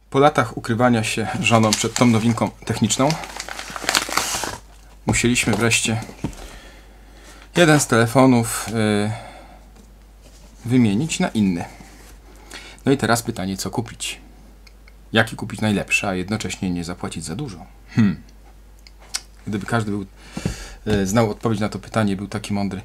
Po latach ukrywania się żoną przed tą nowinką techniczną musieliśmy wreszcie jeden z telefonów wymienić na inny. No i teraz pytanie, co kupić? Jaki kupić najlepszy, a jednocześnie nie zapłacić za dużo? Gdyby każdy znał odpowiedź na to pytanie, był taki mądry.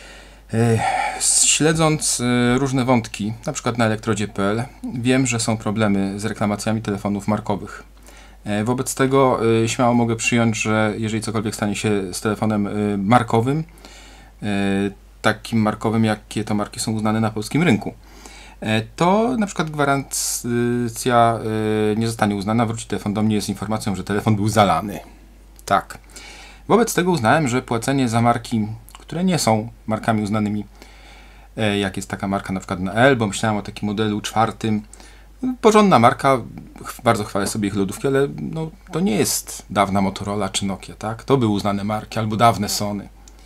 Śledząc różne wątki, na przykład na elektrodzie.pl, wiem, że są problemy z reklamacjami telefonów markowych. Wobec tego śmiało mogę przyjąć, że jeżeli cokolwiek stanie się z telefonem markowym, takim markowym, jakie to marki są uznane na polskim rynku, to na przykład gwarancja nie zostanie uznana, wróci telefon do mnie z informacją, że telefon był zalany. Tak. Wobec tego uznałem, że płacenie za marki, które nie są markami uznanymi, jak jest taka marka na przykład na L, bo myślałem o takim modelu 4. Porządna marka, bardzo chwalę sobie ich lodówki, ale no, to nie jest dawna Motorola czy Nokia, tak? To były uznane marki, albo dawne Sony.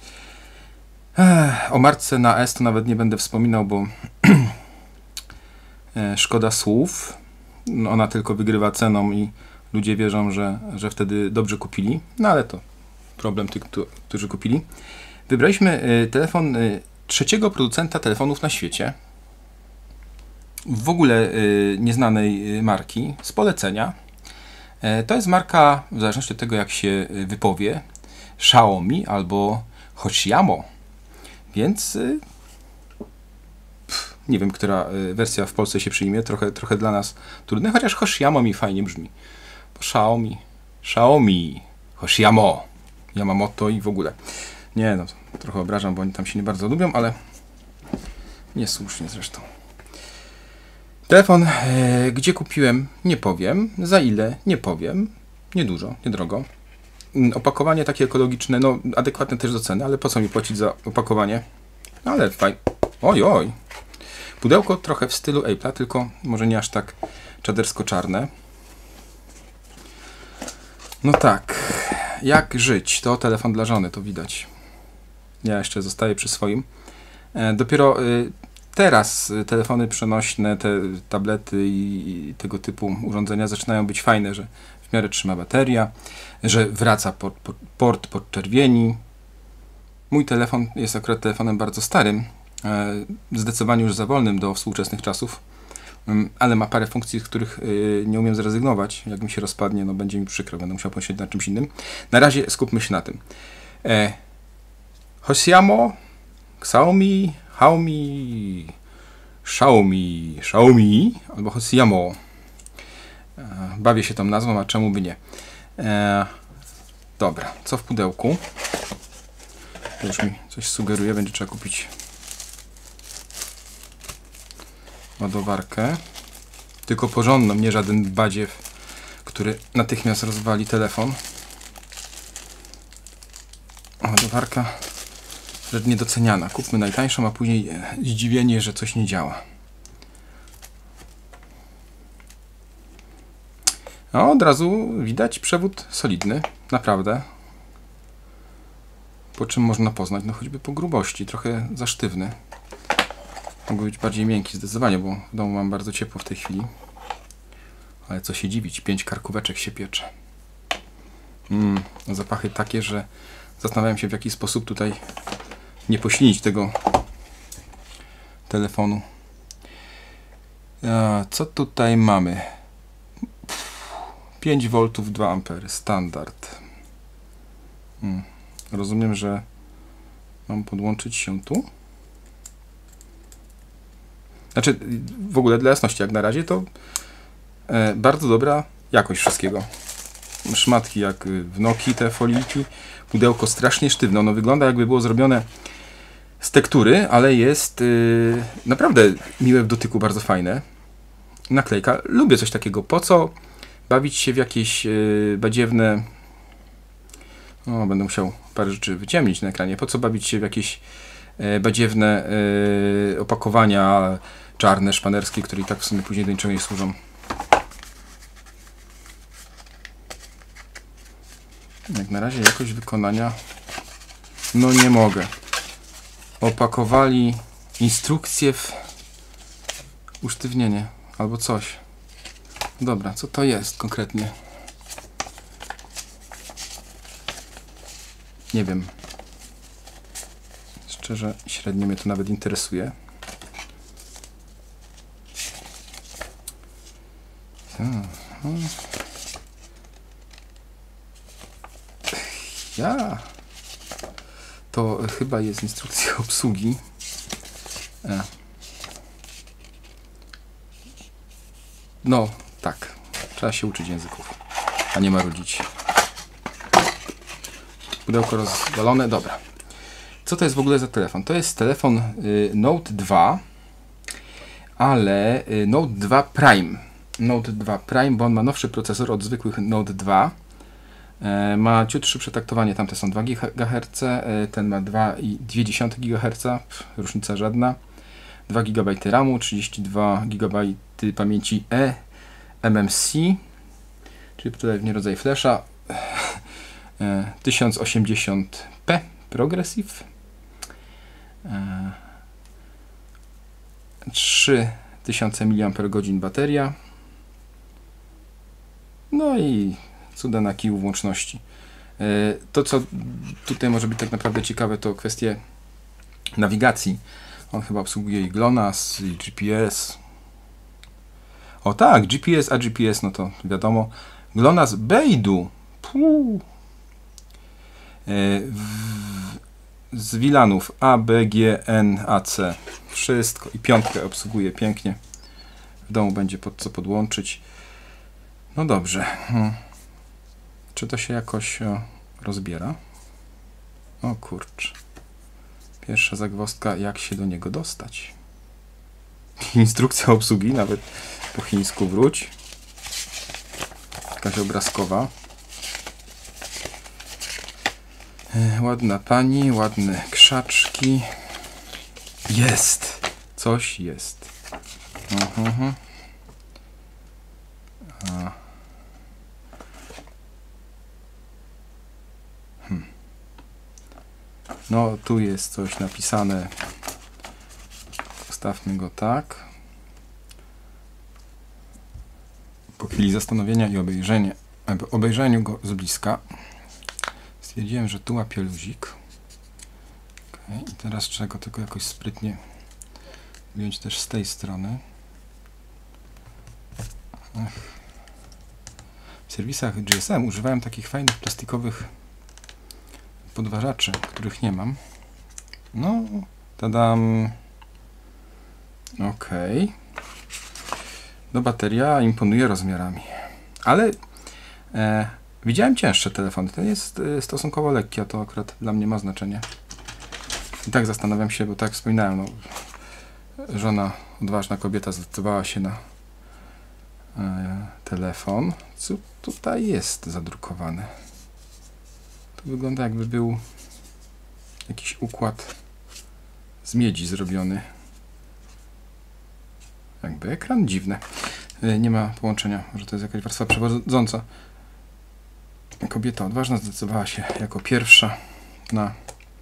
O marce na S to nawet nie będę wspominał, bo szkoda słów. No, ona tylko wygrywa ceną i ludzie wierzą, że wtedy dobrze kupili. No ale to problem tych, którzy kupili. Wybraliśmy telefon trzeciego producenta telefonów na świecie. W ogóle nieznanej marki, z polecenia. To jest marka, w zależności od tego jak się wypowie, Xiaomi albo Hoshiamo. Więc nie wiem, która wersja w Polsce się przyjmie. Trochę dla nas trudne, chociaż Hoshiamo mi fajnie brzmi. Bo Xiaomi, Hoshiamo, Yamamoto i w ogóle. Nie, no trochę obrażam, bo oni tam się nie bardzo lubią, ale niesłusznie zresztą. Telefon, gdzie kupiłem, nie powiem. Za ile, nie powiem. Niedużo, niedrogo. Opakowanie takie ekologiczne, no adekwatne też do ceny, ale po co mi płacić za opakowanie? No ale fajnie. Oj. Pudełko trochę w stylu Apple'a, tylko może nie aż tak czadersko-czarne. No tak, jak żyć? To telefon dla żony, to widać. Ja jeszcze zostaję przy swoim. Dopiero teraz telefony przenośne, te tablety i tego typu urządzenia zaczynają być fajne, że w miarę trzyma bateria, że wraca port podczerwieni. Mój telefon jest akurat telefonem bardzo starym, zdecydowanie już za wolnym do współczesnych czasów, ale ma parę funkcji, z których nie umiem zrezygnować. Jak mi się rozpadnie, no będzie mi przykro, będę musiał pomyśleć nad czymś innym. Na razie skupmy się na tym. Hoshiamo, Xiaomi albo Hoshiamo. Bawię się tą nazwą, a czemu by nie? Dobra, co w pudełku? To już mi coś sugeruje, będzie trzeba kupić ładowarkę. Tylko porządną, nie żaden badziew, który natychmiast rozwali telefon. Ładowarka rzecz niedoceniana. Kupmy najtańszą, a później zdziwienie, że coś nie działa. No, od razu widać przewód solidny, naprawdę. Po czym można poznać? No choćby po grubości, trochę za sztywny. Mógłby być bardziej miękki zdecydowanie, bo w domu mam bardzo ciepło w tej chwili. Ale co się dziwić, 5 karkóweczek się piecze. Zapachy takie, że zastanawiam się, w jaki sposób tutaj nie poślinić tego telefonu. Co tutaj mamy? 5 V 2 A, standard. Rozumiem, że mam podłączyć się tu. Znaczy, w ogóle dla jasności, jak na razie, to bardzo dobra jakość wszystkiego. Szmatki jak w Nokii, te foliki. Pudełko strasznie sztywne. Ono wygląda, jakby było zrobione z tektury, ale jest naprawdę miłe w dotyku, bardzo fajne. Naklejka. Lubię coś takiego. Po co bawić się w jakieś badziewne... O, będę musiał parę rzeczy wyciemnić na ekranie. Po co bawić się w jakieś badziewne opakowania czarne, szpanerskie, które i tak w sumie później do niczego nie służą. Jak na razie jakość wykonania, no nie mogę. Opakowali instrukcję w usztywnienie albo coś. Dobra, co to jest konkretnie? Nie wiem. Szczerze, średnio mnie to nawet interesuje. To chyba jest instrukcja obsługi. No, tak. Trzeba się uczyć języków, a nie marudzić. Pudełko rozwalone. Dobra. Co to jest w ogóle za telefon? To jest telefon Note 2, ale Note 2 Prime. Note 2 Prime, bo on ma nowszy procesor od zwykłych Note 2. Ma ciutsze przetaktowanie, tamte są 2 GHz, ten ma 2,2 GHz, różnica żadna. 2 GB RAMu, 32 GB pamięci eMMC, czyli tutaj pewnie rodzaj flasha. 1080p Progressive. 3000 mAh bateria. No i cuda na kiju włączności. To, co tutaj może być tak naprawdę ciekawe, to kwestie nawigacji. On chyba obsługuje i GLONASS, i GPS. O tak, GPS, a GPS, no to wiadomo. GLONASS Beidou. Z VLANów A, B, G, N, A, C. Wszystko. I 5 obsługuje pięknie. W domu będzie pod co podłączyć. No dobrze. Czy to się jakoś rozbiera? O kurczę. Pierwsza zagwozdka, jak się do niego dostać. Instrukcja obsługi, nawet po chińsku wróć. Jakaś obrazkowa. Ładna pani, ładne krzaczki. Jest! Coś jest. No, tu jest coś napisane. Postawmy go tak. Po chwili zastanowienia i obejrzeniu go z bliska stwierdziłem, że tu łapie luzik. Okay. I teraz trzeba go tylko jakoś sprytnie wziąć też z tej strony. W serwisach GSM używałem takich fajnych plastikowych podważaczy, których nie mam. No, tadam. Ok. No, bateria imponuje rozmiarami. Ale widziałem cięższe telefony. Ten jest stosunkowo lekki, a to akurat dla mnie ma znaczenie. I tak zastanawiam się, bo tak wspominałem, no, żona, odważna kobieta zdecydowała się na telefon. Co tutaj jest zadrukowane? To wygląda, jakby był jakiś układ z miedzi zrobiony. Jakby ekran dziwny. Nie ma połączenia. Może to jest jakaś warstwa przewodząca. Kobieta odważna zdecydowała się jako pierwsza na...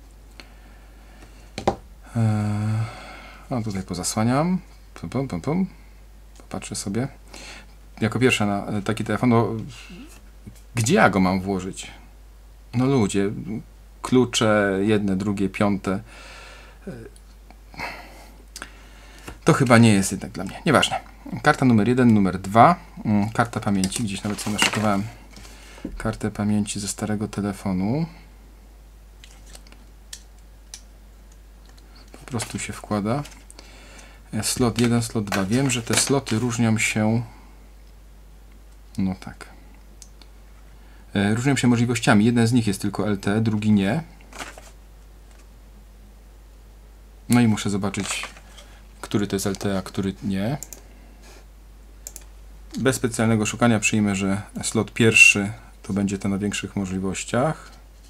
No tutaj pozasłaniam. Popatrzę sobie. Jako pierwsza na taki telefon. No, gdzie ja go mam włożyć? No ludzie, klucze, jedne, drugie, piąte. To chyba nie jest jednak dla mnie. Nieważne. Karta numer 1, numer 2. Karta pamięci. Gdzieś nawet sobie naszykowałem kartę pamięci ze starego telefonu. Po prostu się wkłada. Slot 1, slot 2. Wiem, że te sloty różnią się... No tak. Różnią się możliwościami. Jeden z nich jest tylko LTE, drugi nie. No i muszę zobaczyć, który to jest LTE, a który nie. Bez specjalnego szukania przyjmę, że slot pierwszy to będzie ten na większych możliwościach.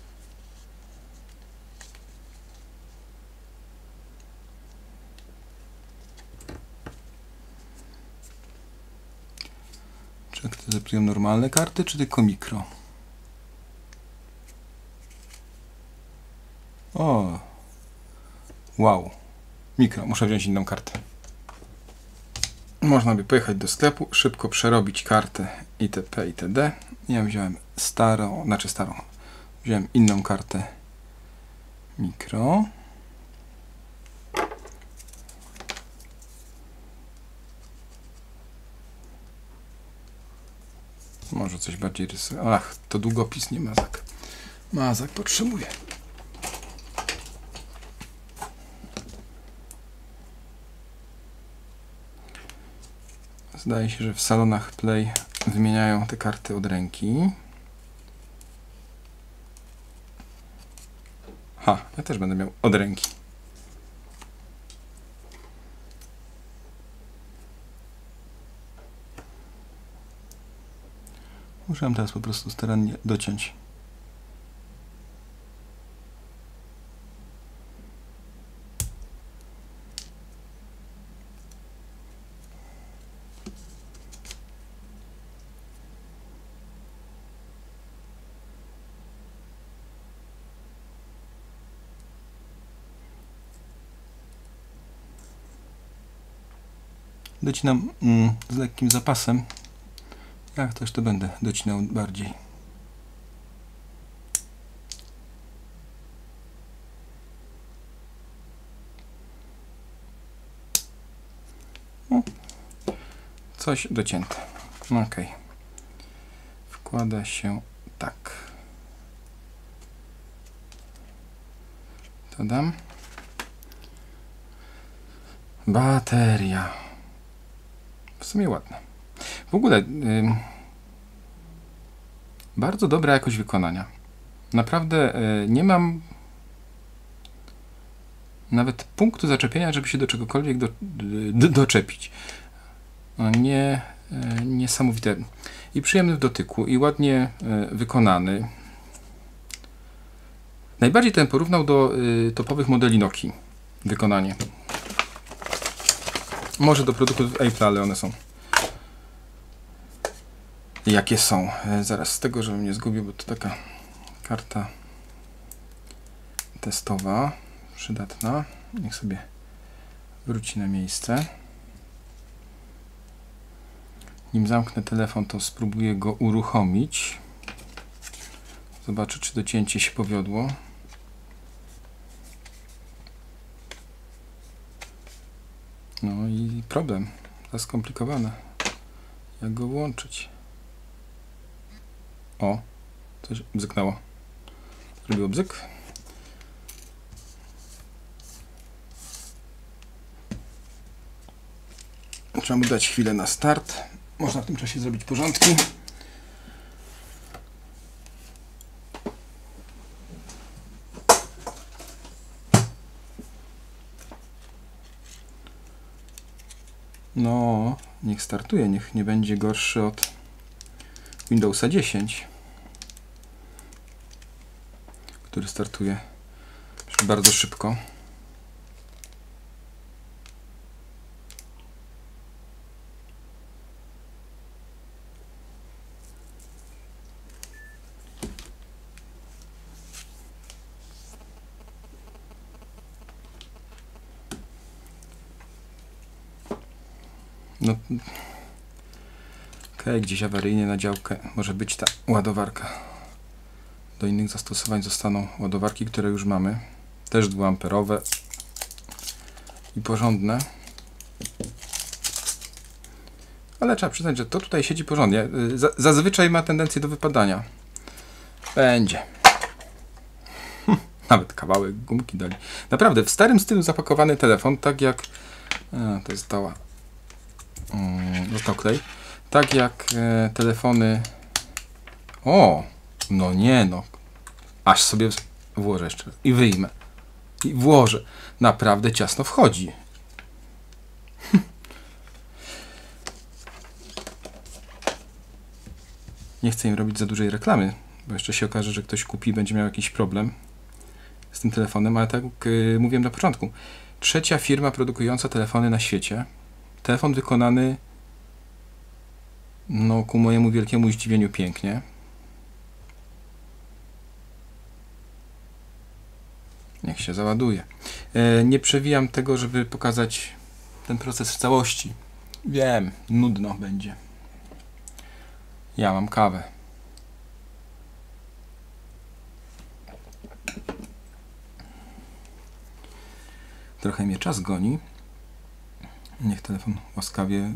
Czy akceptują normalne karty, czy tylko mikro? O! Wow! Mikro. Muszę wziąć inną kartę. Można by pojechać do sklepu, szybko przerobić kartę itp. itd. Ja wziąłem starą, wziąłem inną kartę mikro. Może coś bardziej rysuję. Ach, to długopis, nie mazak. Mazak potrzebuję. Zdaje się, że w salonach Play wymieniają te karty od ręki. Ja też będę miał od ręki. Muszę teraz po prostu starannie dociąć. Docinam z lekkim zapasem. Jak też to będę docinał bardziej. Coś docięte. Ok. Wkłada się tak. To dam. Bateria. W sumie ładna. W ogóle bardzo dobra jakość wykonania. Naprawdę nie mam nawet punktu zaczepienia, żeby się do czegokolwiek doczepić. Niesamowite. I przyjemny w dotyku, i ładnie wykonany. Najbardziej ten porównał do topowych modeli Nokii. Wykonanie. Może do produktów Apple, ale one są jakie są. Zaraz z tego, żebym nie zgubił, bo to taka karta testowa, przydatna. Niech sobie wróci na miejsce. Nim zamknę telefon, to spróbuję go uruchomić. Zobaczę, czy docięcie się powiodło. No i problem. Skomplikowane. Jak go włączyć? O, coś bzyknęło. Zrobiło bzyk. Trzeba mu dać chwilę na start. Można w tym czasie zrobić porządki. No, niech startuje, niech nie będzie gorszy od Windowsa 10, który startuje bardzo szybko. No, okej, gdzieś awaryjnie na działkę może być ta ładowarka. Do innych zastosowań zostaną ładowarki, które już mamy. Też 2A i porządne. Ale trzeba przyznać, że to tutaj siedzi porządnie. Zazwyczaj ma tendencję do wypadania. Będzie. Nawet kawałek gumki dali. Naprawdę, w starym stylu zapakowany telefon, tak jak... to jest doła. Został klej. Tak jak telefony... O! No nie no. Aż sobie włożę jeszcze raz. I wyjmę. I włożę. Naprawdę ciasno wchodzi. Nie chcę im robić za dużej reklamy, bo jeszcze się okaże, że ktoś kupi i będzie miał jakiś problem z tym telefonem, ale tak jak mówiłem na początku, trzecia firma produkująca telefony na świecie. Telefon wykonany, no ku mojemu wielkiemu zdziwieniu, pięknie. Niech się załaduje. Nie przewijam tego, żeby pokazać ten proces w całości. Wiem, nudno będzie. Ja mam kawę. Trochę mnie czas goni. Niech telefon łaskawie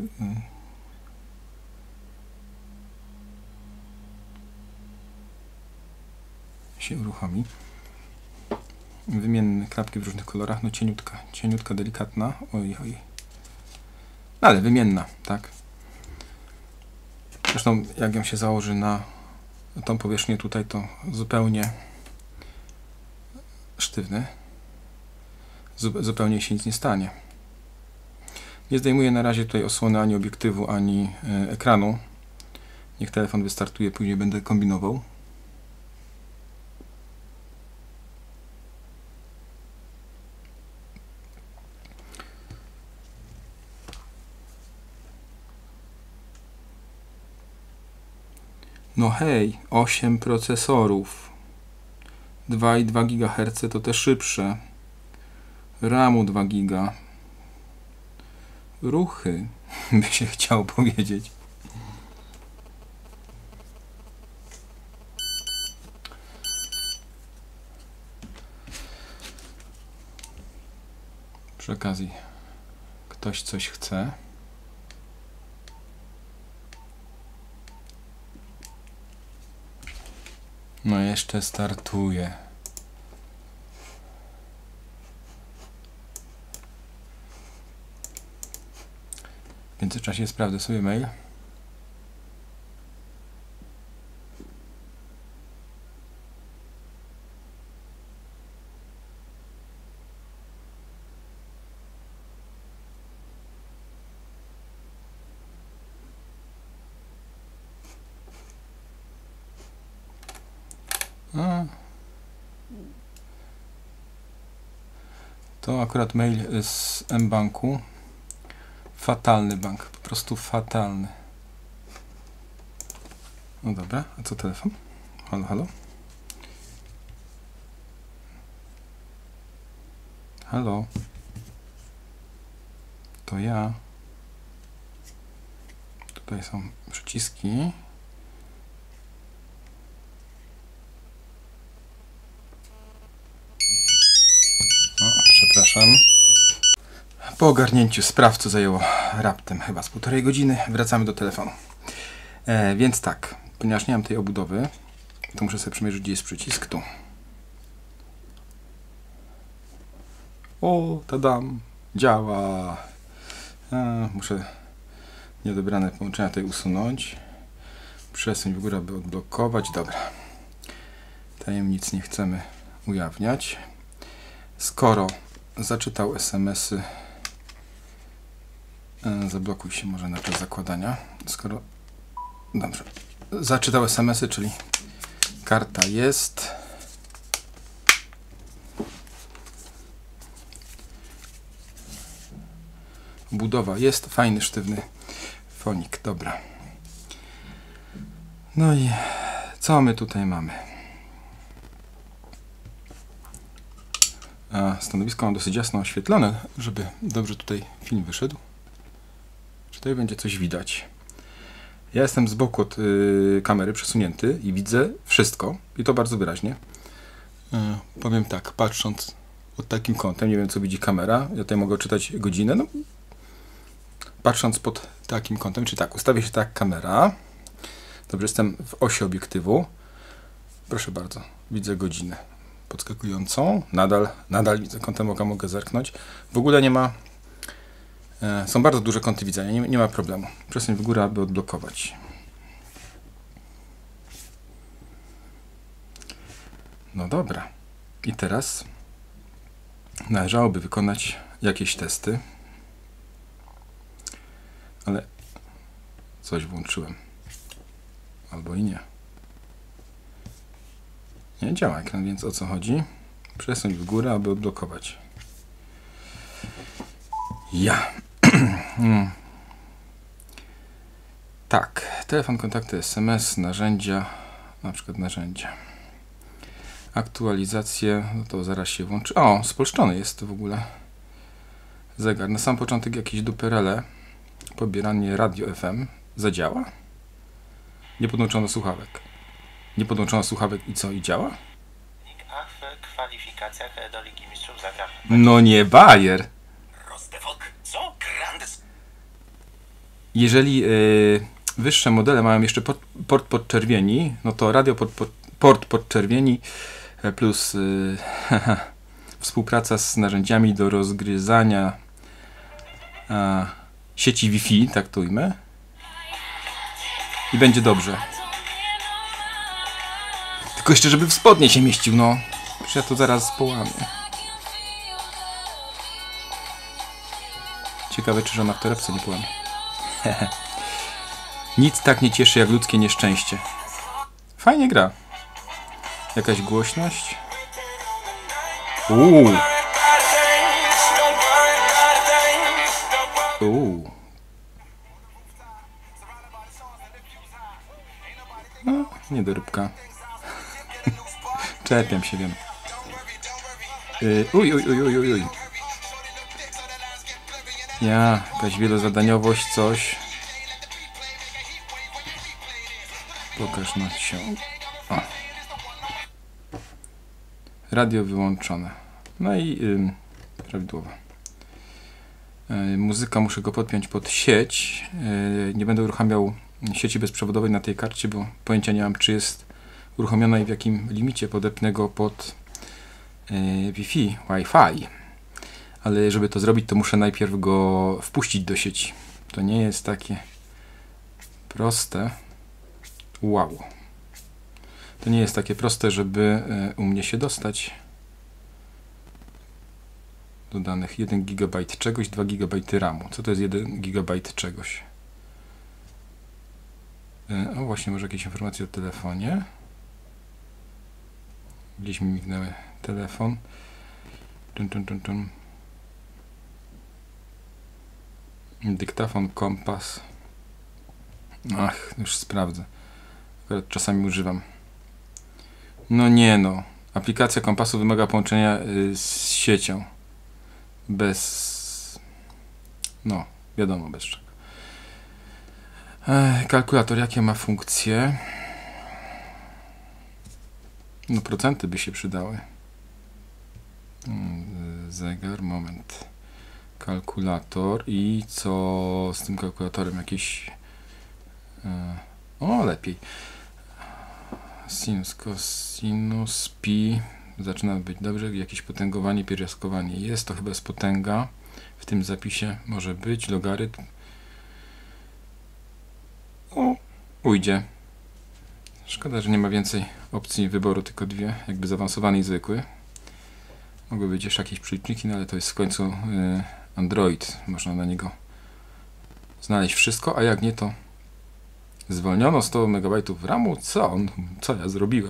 się uruchomi. Wymienne klapki w różnych kolorach. No cieniutka, delikatna. Oj. Ale wymienna, tak? Zresztą jak ją się założy na tą powierzchnię tutaj, to zupełnie sztywny. Zupełnie się nic nie stanie. Nie zdejmuję na razie tutaj osłony ani obiektywu, ani ekranu. Niech telefon wystartuje, później będę kombinował. No hej, 8 procesorów. 2,2 GHz to te szybsze. RAMu 2 GB. Ruchy, by się chciało powiedzieć. Przy okazji ktoś coś chce. No jeszcze startuje. W międzyczasie sprawdzę sobie mail. To akurat mail z mBanku. Fatalny bank, po prostu fatalny. No dobra, a co telefon? Halo, halo? Halo? To ja. Tutaj są przyciski. Przepraszam. Po ogarnięciu spraw, co zajęło raptem chyba z 1,5 godziny, wracamy do telefonu. Więc tak, ponieważ nie mam tej obudowy, to muszę sobie przymierzyć, gdzie jest przycisk. Tu. O, tadam! Działa! Muszę niedobrane połączenia tutaj usunąć. Przesunąć w górę, by odblokować. Dobra. Tajemnic nie chcemy ujawniać. Skoro zaczytał SMS-y, zablokuj się może na czas zakładania. Skoro dobrze, zaczytał SMS-y, czyli karta jest. Budowa jest. Fajny, sztywny fonik. Dobra. No i co my tutaj mamy? Stanowisko mam dosyć jasno oświetlone, żeby dobrze tutaj film wyszedł. Czy tutaj będzie coś widać? Ja jestem z boku od kamery przesunięty i widzę wszystko. I to bardzo wyraźnie. Powiem tak, patrząc pod takim kątem, nie wiem co widzi kamera, ja tutaj mogę czytać godzinę. No, patrząc pod takim kątem, czy tak, ustawię się tak kamera. Dobrze, jestem w osi obiektywu. Proszę bardzo, widzę godzinę podskakującą. Nadal widzę kątem oka, mogę zerknąć. W ogóle nie ma... są bardzo duże kąty widzenia, nie ma problemu. Przesuń w górę, aby odblokować. No dobra. I teraz należałoby wykonać jakieś testy. Ale coś włączyłem. Albo i nie. Nie działa ekran, więc o co chodzi? Przesuń w górę, aby odblokować. Ja. Tak. Telefon, kontakty, SMS, narzędzia. Na przykład narzędzia. Aktualizacje. No to zaraz się włączy. O, spolszczony jest w ogóle zegar. Na sam początek jakieś duperele pobieranie radio FM zadziała? Nie podłączono słuchawek. Nie podłączono słuchawek i co? I działa? A w kwalifikacjach do Ligi Mistrzów zagra. No nie Bayer. Co? Grandes. Jeżeli wyższe modele mają jeszcze port podczerwieni, no to radio port podczerwieni plus współpraca z narzędziami do rozgryzania sieci Wi-Fi, tak to ujmę. I będzie dobrze. Tylko jeszcze, żeby w spodnie się mieścił, no. Przecież ja to zaraz połamię. Ciekawe, czy żona w torebce nie połamie. Nic tak nie cieszy jak ludzkie nieszczęście. Fajnie gra. Jakaś głośność. No, niedoróbka. Czepiam się, wiem. Uj. Jakaś wielozadaniowość, coś. Pokaż na się. O. Radio wyłączone. No i prawidłowo. Muzyka, muszę go podpiąć pod sieć. Nie będę uruchamiał sieci bezprzewodowej na tej karcie, bo pojęcia nie mam, czy jest uruchomiona i w jakim limicie. Podepnę go pod Wi-Fi. Ale żeby to zrobić, to muszę najpierw go wpuścić do sieci. To nie jest takie proste. Wow. To nie jest takie proste, żeby u mnie się dostać do danych. 1 GB czegoś, 2 GB RAMu. Co to jest 1 GB czegoś? O, właśnie, może jakieś informacje o telefonie. Gdzieś mi mignęły telefon. Dyktafon, kompas. Ach, już sprawdzę. Akurat czasami używam. No nie no. Aplikacja kompasu wymaga połączenia z siecią. Bez... No, wiadomo, bez czego. Kalkulator, jakie ma funkcje? No, procenty by się przydały. Zegar, moment. Kalkulator i co z tym kalkulatorem? Jakieś... O, lepiej. Sinus, cosinus, pi. Zaczyna być dobrze. Jakieś potęgowanie, pierwiastkowanie jest. To chyba jest potęga. W tym zapisie może być. Logarytm. O, ujdzie. Szkoda, że nie ma więcej opcji wyboru, tylko dwie. Jakby zaawansowany i zwykły. Mogły być jeszcze jakieś przeliczniki, no ale to jest w końcu Android. Można na niego znaleźć wszystko, a jak nie, to zwolniono 100 MB RAMu. Co ja zrobiłem?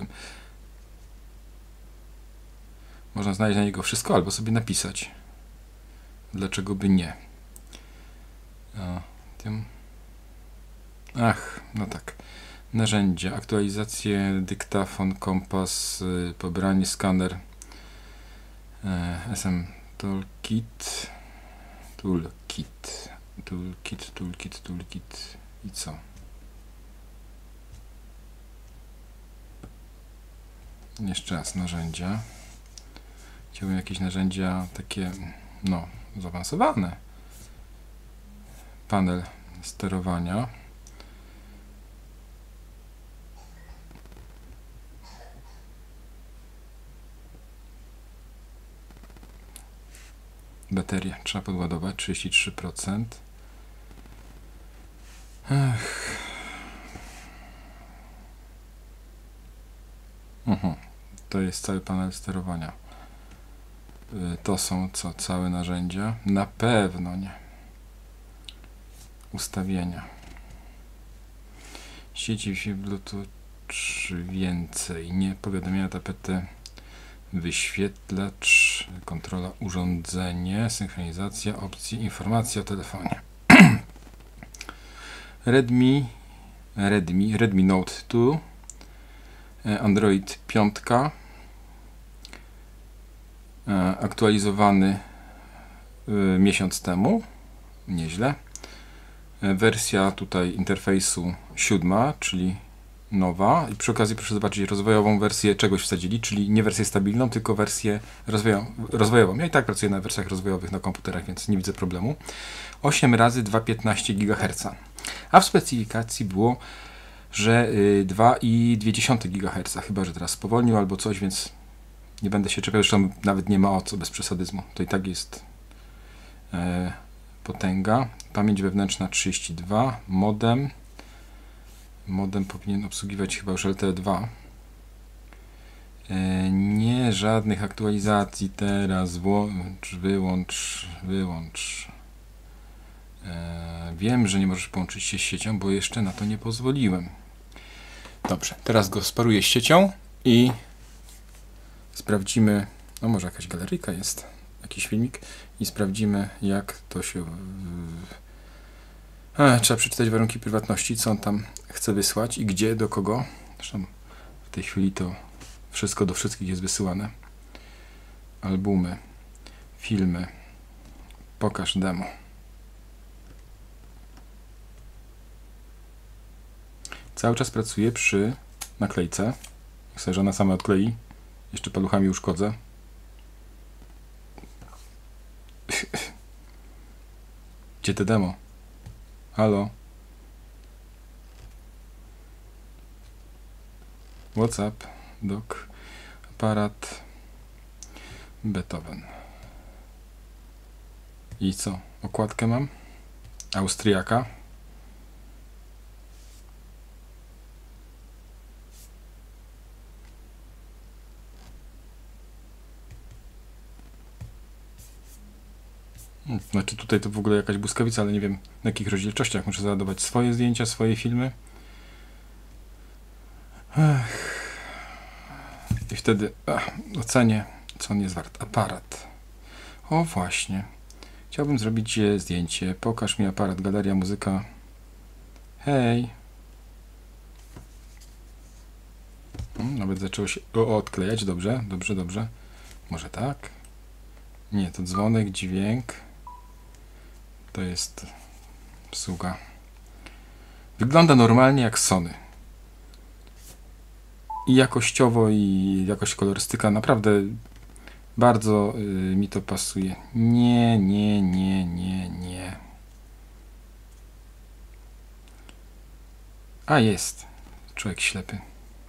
Można znaleźć na niego wszystko, albo sobie napisać. Dlaczego by nie? Ach, no tak. Narzędzia, aktualizacje, dyktafon, kompas, pobranie, skaner, SM Toolkit i co? Jeszcze raz narzędzia. Chciałbym jakieś narzędzia takie, no, zaawansowane. Panel sterowania. Baterię trzeba podładować, 33%. To jest cały panel sterowania. To są co? Całe narzędzia? Na pewno nie. Ustawienia. Sieci Wi-Fi, Bluetooth, więcej. Nie. Powiadomienia, tapety, wyświetlacz, kontrola urządzenie, synchronizacja opcji, informacja o telefonie. Redmi Note 2, Android 5, aktualizowany miesiąc temu, nieźle. Wersja tutaj interfejsu 7, czyli nowa. I przy okazji proszę zobaczyć rozwojową wersję czegoś wsadzili, czyli nie wersję stabilną, tylko wersję rozwojową. Ja i tak pracuję na wersjach rozwojowych na komputerach, więc nie widzę problemu. 8 razy 2,15 GHz. A w specyfikacji było, że 2,2 GHz. Chyba że teraz spowolnił albo coś, więc nie będę się czepiał, zresztą nawet nie ma o co bez przesadyzmu. To i tak jest potęga. Pamięć wewnętrzna 32. Modem powinien obsługiwać chyba już LTE2. Nie, żadnych aktualizacji teraz. Włącz, wyłącz. Wiem, że nie możesz połączyć się z siecią, bo jeszcze na to nie pozwoliłem. Dobrze, teraz go sparuję z siecią i sprawdzimy, no może jakaś galeryjka jest, jakiś filmik i sprawdzimy, jak to się... trzeba przeczytać warunki prywatności, co on tam chce wysłać i gdzie, do kogo. Zresztą w tej chwili to wszystko do wszystkich jest wysyłane. Albumy, filmy, pokaż demo. Cały czas pracuję przy naklejce. Jak sobie żona sama odklei. Jeszcze paluchami uszkodzę. Gdzie te demo? Halo? WhatsApp, doc, aparat, Beethoven. I co? Okładkę mam? Austriaka. Znaczy tutaj to w ogóle jakaś błyskawica, ale nie wiem na jakich rozdzielczościach. Muszę załadować swoje zdjęcia, swoje filmy. I wtedy ocenię, co on jest wart. Aparat. O właśnie. Chciałbym zrobić zdjęcie. Pokaż mi aparat, galeria, muzyka. Hej. Nawet zaczęło się odklejać. Dobrze. Może tak? Nie, to dzwonek, dźwięk. To jest obsługa. Wygląda normalnie jak Sony. I jakościowo, i jakość kolorystyka naprawdę bardzo mi to pasuje. Nie. A jest. Człowiek ślepy.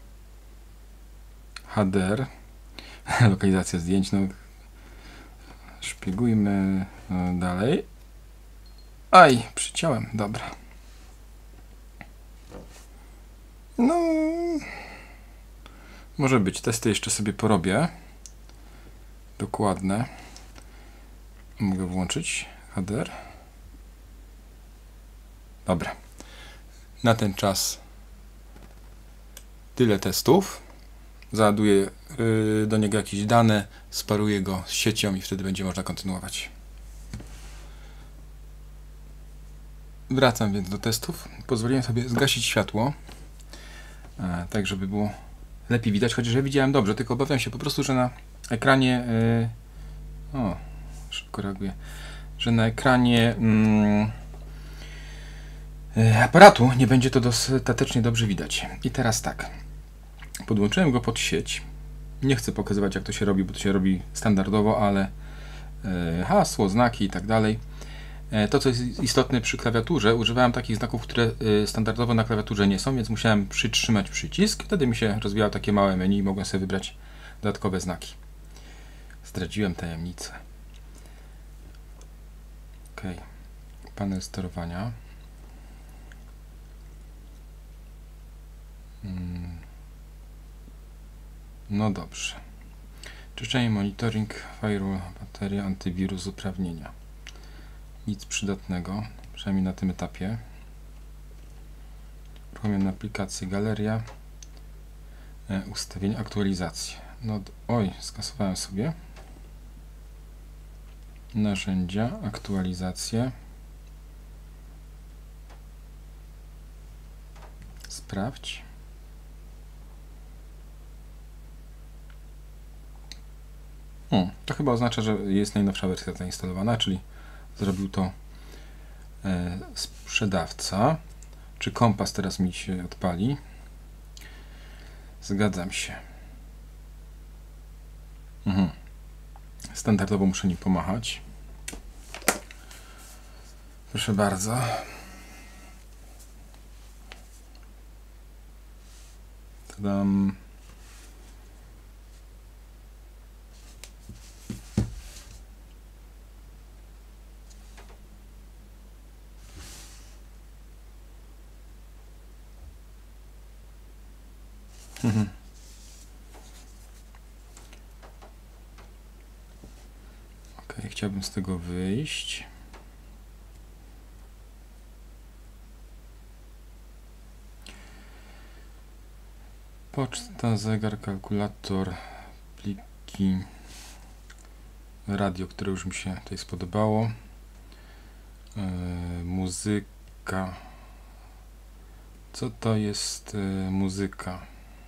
HDR. Lokalizacja zdjęć. No. Szpiegujmy dalej. Aj, przyciąłem. Dobra. No. Może być. Testy jeszcze sobie porobię. Dokładne. Mogę włączyć HDR. Dobra. Na ten czas tyle testów. Załaduję do niego jakieś dane, sparuję go z siecią i wtedy będzie można kontynuować. Wracam więc do testów. Pozwoliłem sobie zgasić światło, tak żeby było lepiej widać, chociaż ja widziałem dobrze, tylko obawiam się po prostu, że na ekranie szybko reaguję, że na ekranie aparatu nie będzie to dostatecznie dobrze widać. I teraz tak. Podłączyłem go pod sieć. Nie chcę pokazywać, jak to się robi, bo to się robi standardowo, ale hasło, znaki i tak dalej. To, co jest istotne przy klawiaturze, używałem takich znaków, które standardowo na klawiaturze nie są, więc musiałem przytrzymać przycisk. Wtedy mi się rozwijało takie małe menu i mogłem sobie wybrać dodatkowe znaki. Zdradziłem tajemnicę. OK. Panel sterowania. No dobrze. Czyszczenie, monitoring, firewall, bateria, antywirus, uprawnienia. Nic przydatnego, przynajmniej na tym etapie. Uruchomiłem aplikację, galeria, ustawienia, aktualizacje. No, oj, skasowałem sobie. Narzędzia, aktualizacje. Sprawdź. To chyba oznacza, że jest najnowsza wersja zainstalowana, czyli zrobił to sprzedawca. Czy kompas teraz mi się odpali? Zgadzam się. Standardowo muszę nim pomachać. Proszę bardzo. Tadam. Ok, chciałbym z tego wyjść. Poczta, zegar, kalkulator, pliki, radio, które już mi się tutaj spodobało, muzyka. Co to jest muzyka?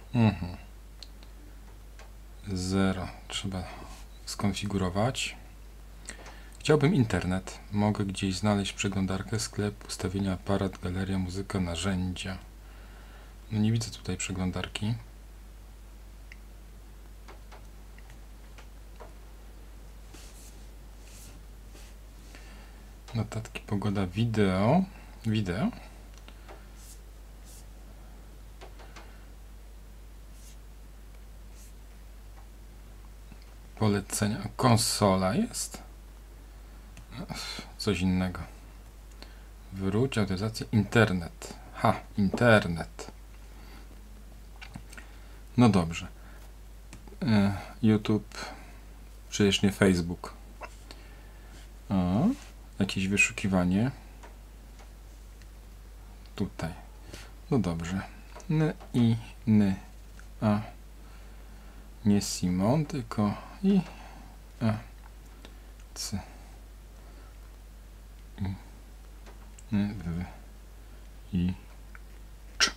0. Trzeba skonfigurować. Chciałbym internet. Mogę gdzieś znaleźć przeglądarkę, sklep, ustawienia, aparat, galeria, muzyka, narzędzia. No nie widzę tutaj przeglądarki. Notatki, pogoda, wideo. Wideo. Polecenia. Konsola jest. Coś innego. Wróć, autoryzacja, internet. Internet. No dobrze. YouTube, przecież nie Facebook. Jakieś wyszukiwanie. Tutaj. No dobrze. Nie Simon, tylko C. Cz.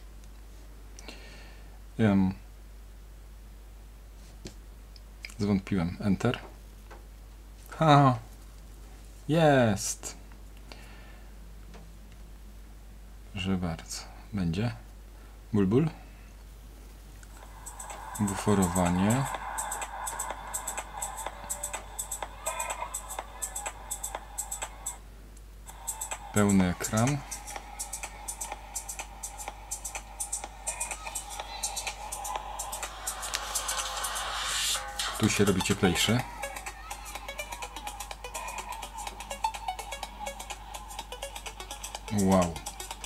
Zwątpiłem. Enter. Jest. Proszę bardzo. Będzie. Bulbul. Buforowanie. Pełny ekran. Tu się robi cieplejszy. Wow.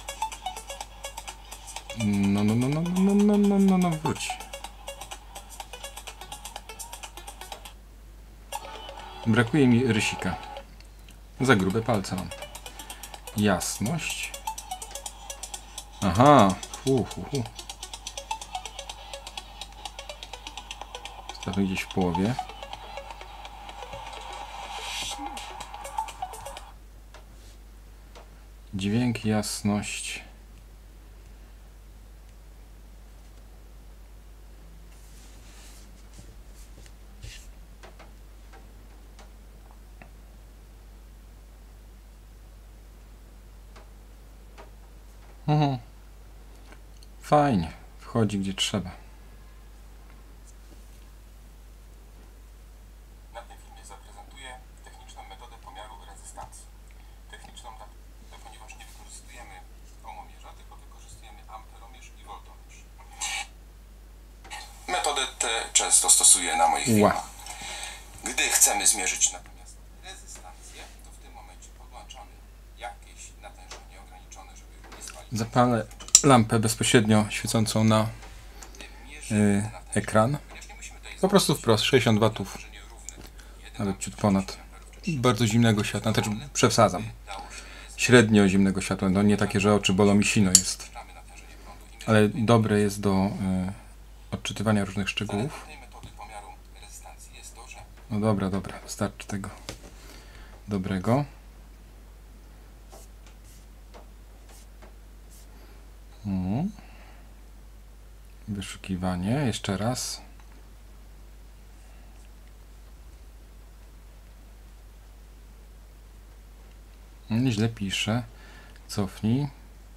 No, wróć. Brakuje mi rysika. Za grube palce mam. Jasność. Aha. Stawię gdzieś w połowie. Dźwięk, jasność. Fajnie. Wchodzi gdzie trzeba. Na tym filmie zaprezentuję techniczną metodę pomiaru rezystancji. Techniczną, ponieważ nie wykorzystujemy ohmomierza, tylko wykorzystujemy amperomierz i voltomierz. Metodę tę często stosuję na moich filmach. Gdy chcemy zmierzyć natomiast rezystancję, to w tym momencie podłączamy jakieś natężenie ograniczone, żeby nie spalić. Zapalę lampę bezpośrednio świecącą na ekran. Po prostu wprost 60 watów. Nawet ciut ponad. Bardzo zimnego światła, znaczy przesadzam. Średnio zimnego światła, no nie takie, że oczy bolą i sino jest. Ale dobre jest do odczytywania różnych szczegółów. No dobra, wystarczy tego dobrego. Wyszukiwanie, jeszcze raz. Źle piszę. Cofnij.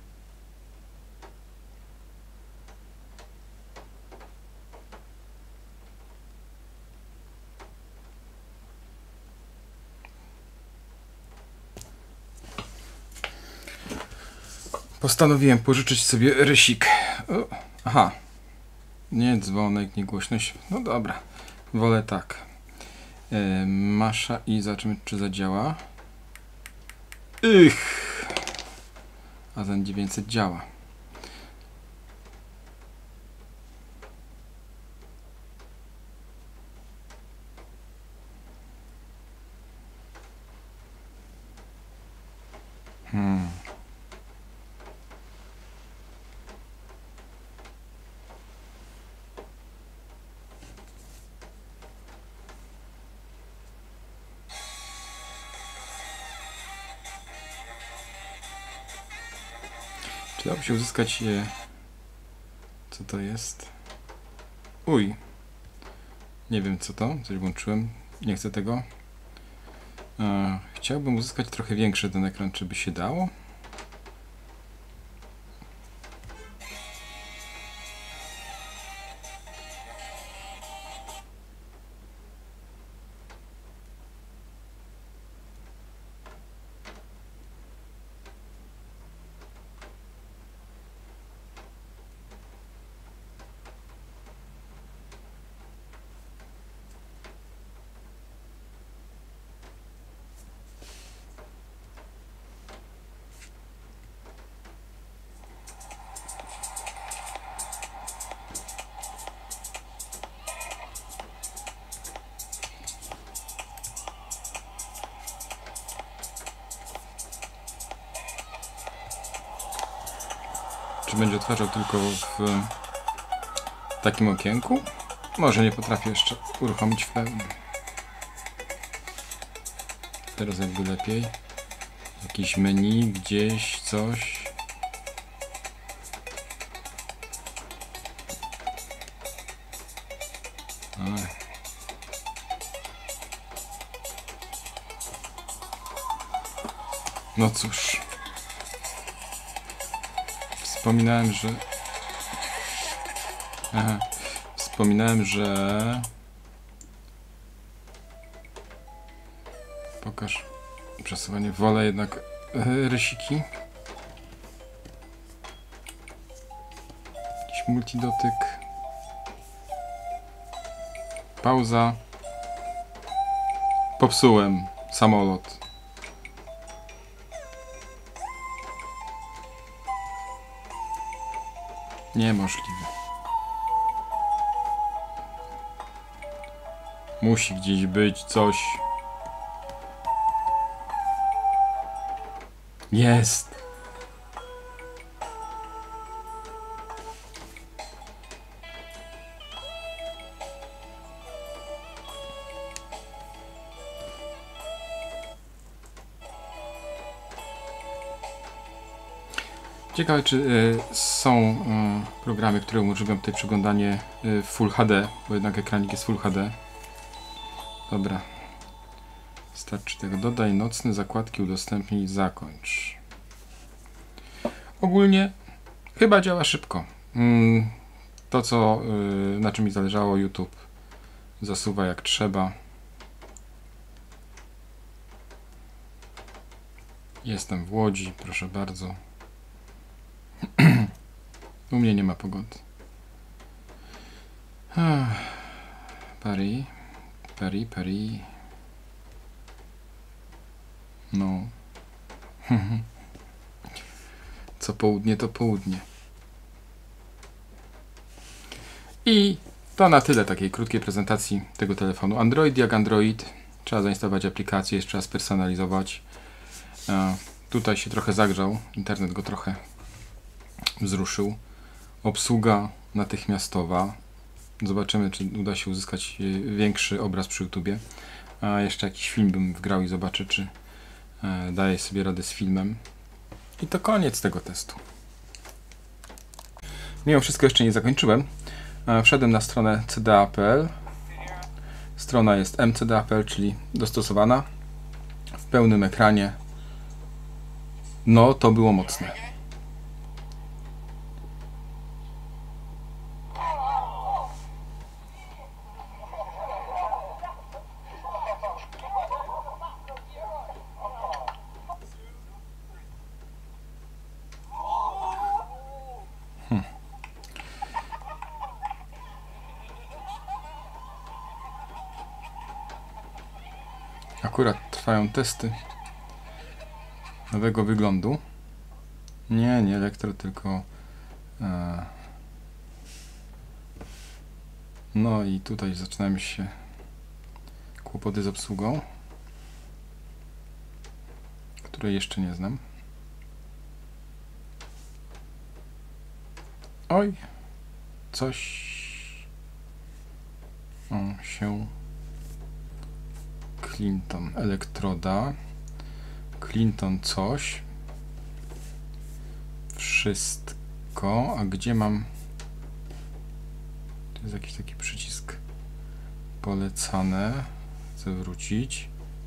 Postanowiłem pożyczyć sobie rysik. Aha. Nie dzwonek, nie głośność. No dobra. Wolę tak. Masza i zobaczymy, czy zadziała. A ten 900 działa. Czy dałoby się uzyskać... Co to jest? Nie wiem co to. Coś włączyłem. Nie chcę tego. Chciałbym uzyskać trochę większy ten ekran. Czy by się dało? Czy będzie odtwarzał tylko w takim okienku? Może nie potrafię jeszcze uruchomić w pełni. Teraz jakby lepiej. Jakieś menu, gdzieś coś. No cóż. Wspominałem, że... Pokaż przesuwanie. Wolę jednak rysiki. Jakiś multidotyk. Pauza. Popsułem samolot. Niemożliwe. Musi gdzieś być coś. Jest. Ciekawe, czy są programy, które umożliwią tutaj przeglądanie w Full HD, bo jednak ekranik jest Full HD. Dobra. Starczy tego. Dodaj nocne zakładki, udostępnij, zakończ. Ogólnie chyba działa szybko. To, na czym mi zależało, YouTube zasuwa jak trzeba. Jestem w Łodzi, proszę bardzo. U mnie nie ma pogody. Paris. No. Co południe, to południe. I to na tyle takiej krótkiej prezentacji tego telefonu. Android jak Android. Trzeba zainstalować aplikację, jeszcze trzeba spersonalizować. Tutaj się trochę zagrzał. Internet go trochę wzruszył. Obsługa natychmiastowa. Zobaczymy, czy uda się uzyskać większy obraz przy YouTubie. A jeszcze jakiś film bym wgrał i zobaczę, czy daje sobie radę z filmem. I to koniec tego testu. Mimo wszystko jeszcze nie zakończyłem. Wszedłem na stronę cda.pl. Strona jest mcda.pl, czyli dostosowana. W pełnym ekranie. No, to było mocne. Akurat trwają testy nowego wyglądu. Nie elektro, tylko no i tutaj zaczynają się kłopoty z obsługą, której jeszcze nie znam. Oj, coś się Clinton, elektroda, Clinton coś, wszystko, a gdzie mam, to jest jakiś taki przycisk, polecane, chcę wrócić,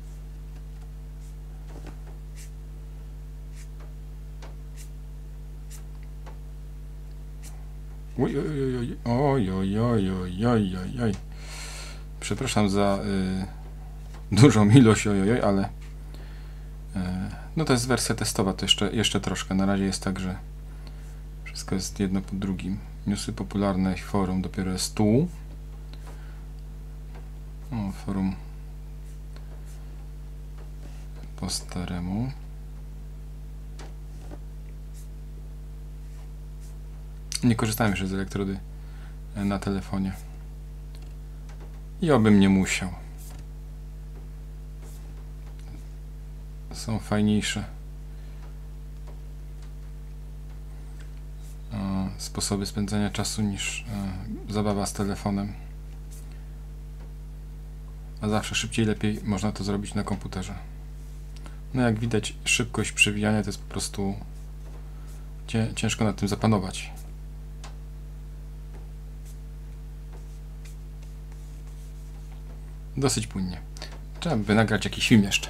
oj, przepraszam za dużą ilość ale no to jest wersja testowa, to jeszcze troszkę. Na razie jest tak, że wszystko jest jedno po drugim. Newsy popularne, forum dopiero jest tu. O, forum po staremu. Nie korzystałem jeszcze z elektrody na telefonie. I obym nie musiał. Są fajniejsze sposoby spędzania czasu niż zabawa z telefonem. A zawsze szybciej, lepiej można to zrobić na komputerze. No jak widać, szybkość przewijania to jest po prostu ciężko nad tym zapanować. Dosyć płynnie. Trzeba by nagrać jakiś film jeszcze.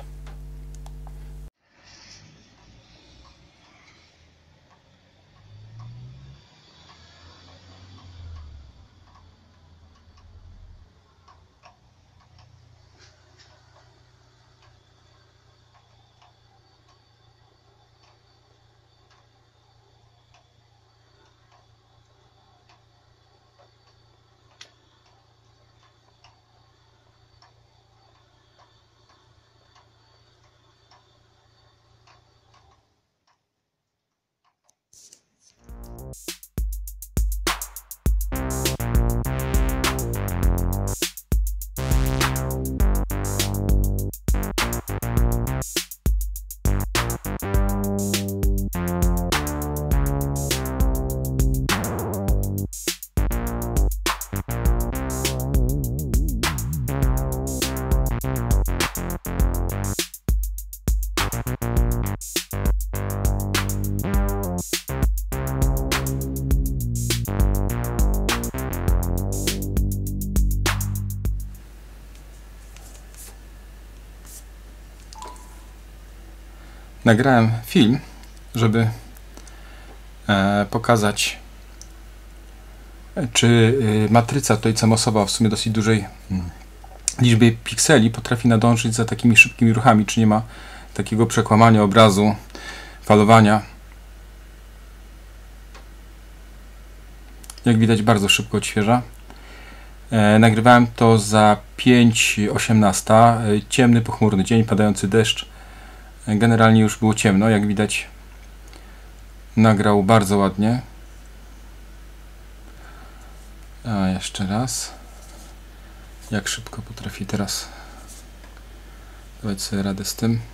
Nagrałem film, żeby pokazać, czy matryca tutaj CMOS-owa w sumie dosyć dużej liczbie pikseli potrafi nadążyć za takimi szybkimi ruchami, czy nie ma takiego przekłamania obrazu, falowania. Jak widać, bardzo szybko odświeża. Nagrywałem to za 5:18, ciemny, pochmurny dzień, padający deszcz. Generalnie już było ciemno, jak widać nagrał bardzo ładnie. A jeszcze raz. Jak szybko potrafi teraz dawać sobie radę z tym.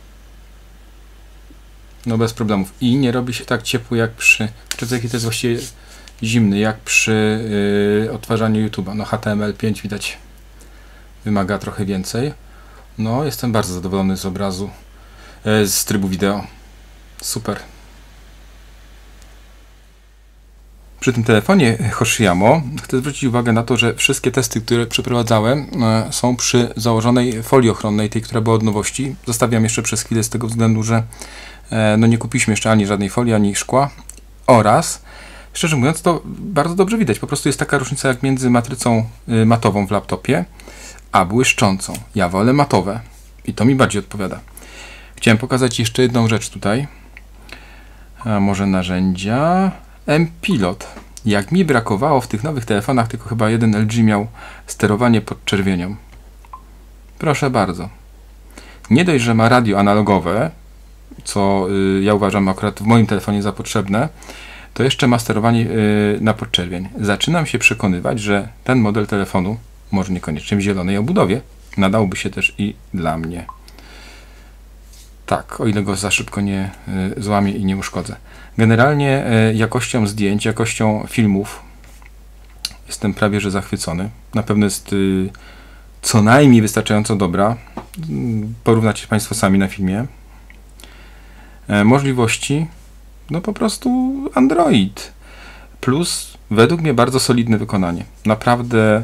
No bez problemów. I nie robi się tak ciepło jak przy... Jaki to jest właściwie zimny, jak przy odtwarzaniu YouTube'a. No HTML5 widać wymaga trochę więcej. No jestem bardzo zadowolony z obrazu. Z trybu wideo. Super. Przy tym telefonie Hoshiyamo chcę zwrócić uwagę na to, że wszystkie testy, które przeprowadzałem, są przy założonej folii ochronnej, tej, która była od nowości. Zostawiam jeszcze przez chwilę z tego względu, że No nie kupiliśmy jeszcze ani żadnej folii, ani szkła. Oraz, szczerze mówiąc, to bardzo dobrze widać. Po prostu jest taka różnica jak między matrycą matową w laptopie, a błyszczącą. Ja wolę matowe i to mi bardziej odpowiada. Chciałem pokazać jeszcze jedną rzecz tutaj. A może narzędzia? M-Pilot. Jak mi brakowało w tych nowych telefonach, tylko chyba jeden LG miał sterowanie podczerwienią. Proszę bardzo. Nie dość, że ma radio analogowe, co ja uważam akurat w moim telefonie za potrzebne, to jeszcze ma sterowanie na podczerwień. Zaczynam się przekonywać, że ten model telefonu, może niekoniecznie w zielonej obudowie, nadałby się też i dla mnie. Tak, o ile go za szybko nie złamię i nie uszkodzę. Generalnie jakością zdjęć, jakością filmów jestem prawie że zachwycony. Na pewno jest co najmniej wystarczająco dobra. Porównacie Państwo sami na filmie. Możliwości, no po prostu Android. Plus według mnie bardzo solidne wykonanie. Naprawdę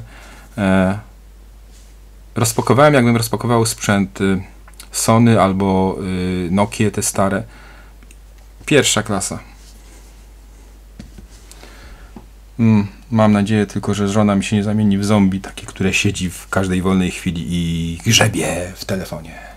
rozpakowałem, jakbym rozpakował sprzęt Sony albo Nokia, te stare. Pierwsza klasa. Mam nadzieję tylko, że żona mi się nie zamieni w zombie, takie, które siedzi w każdej wolnej chwili i grzebie w telefonie.